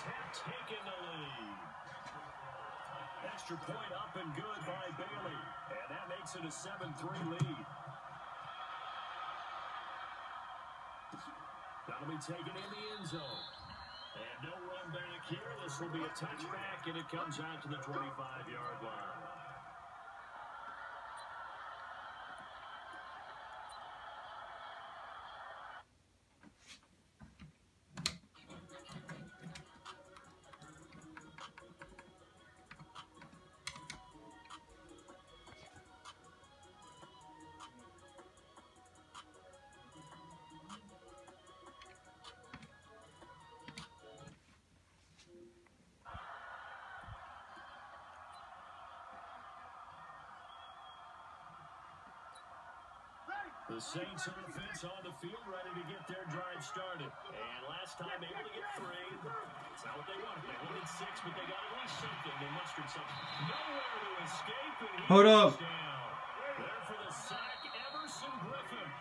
have taken the lead. Extra point up and good by Bailey. And that makes it a 7-3 lead. That'll be taken in the end zone. And no run back here. This will be a touchback, and it comes out to the 25-yard line. The Saints offense on the field, ready to get their drive started. And last time able to get 3. It's not what they wanted. They wanted 6, but they got at least something. They mustered something. Nowhere to escape. And hold up. Down. There for the sack, Everson Griffin.